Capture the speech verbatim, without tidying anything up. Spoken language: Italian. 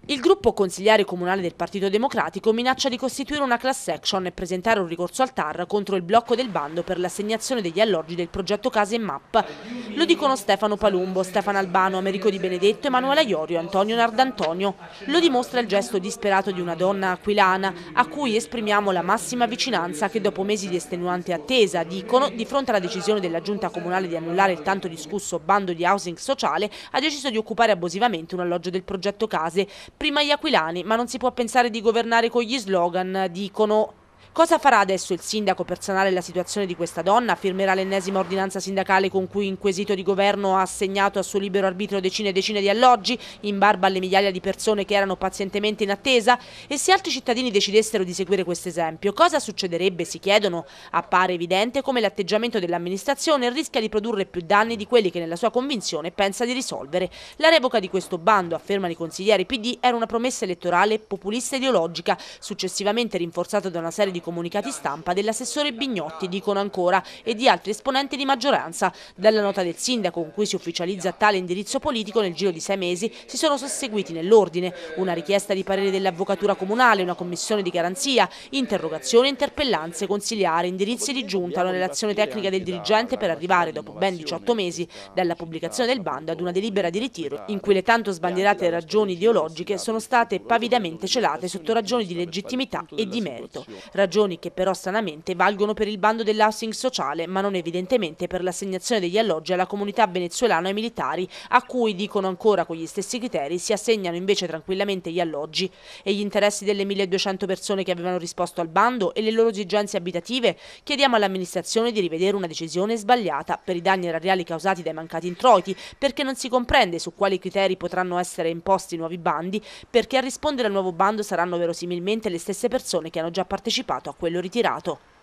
Il gruppo consigliare comunale del Partito Democratico minaccia di costituire una class action e presentare un ricorso al T A R contro il blocco del bando per l'assegnazione degli alloggi del progetto Case e Map. Lo dicono Stefano Palumbo, Stefano Albano, Americo Di Benedetto, Emanuela Iorio e Antonio Nardantonio. Lo dimostra il gesto disperato di una donna aquilana, a cui esprimiamo la massima vicinanza, che dopo mesi di estenuante attesa, dicono, di fronte alla decisione della giunta comunale di annullare il tanto discusso bando di housing sociale, ha deciso di occupare abusivamente un alloggio del progetto Case. Prima gli aquilani, ma non si può pensare di governare con gli slogan, dicono. Cosa farà adesso il sindaco per sanare la situazione di questa donna? Firmerà l'ennesima ordinanza sindacale con cui in quesito di governo ha assegnato a suo libero arbitrio decine e decine di alloggi, in barba alle migliaia di persone che erano pazientemente in attesa? E se altri cittadini decidessero di seguire questo esempio, cosa succederebbe, si chiedono? Appare evidente come l'atteggiamento dell'amministrazione rischia di produrre più danni di quelli che nella sua convinzione pensa di risolvere. La revoca di questo bando, affermano i consiglieri P D, era una promessa elettorale populista e ideologica, successivamente rinforzata da una serie di comunicati stampa dell'assessore Bignotti, dicono ancora, e di altri esponenti di maggioranza. Dalla nota del sindaco con cui si ufficializza tale indirizzo politico, nel giro di sei mesi si sono susseguiti nell'ordine una richiesta di parere dell'avvocatura comunale, una commissione di garanzia, interrogazioni, interpellanze, consigliari, indirizzi di giunta, una relazione tecnica del dirigente per arrivare, dopo ben diciotto mesi dalla pubblicazione del bando, ad una delibera di ritiro in cui le tanto sbandierate ragioni ideologiche sono state pavidamente celate sotto ragioni di legittimità e di merito. Ragioni che però stranamente valgono per il bando dell'housing sociale, ma non evidentemente per l'assegnazione degli alloggi alla comunità venezuelana e ai militari, a cui, dicono ancora con gli stessi criteri, si assegnano invece tranquillamente gli alloggi. E gli interessi delle milleduecento persone che avevano risposto al bando e le loro esigenze abitative? Chiediamo all'amministrazione di rivedere una decisione sbagliata per i danni erariali causati dai mancati introiti, perché non si comprende su quali criteri potranno essere imposti nuovi bandi, perché a rispondere al nuovo bando saranno verosimilmente le stesse persone che hanno già partecipato a quello ritirato.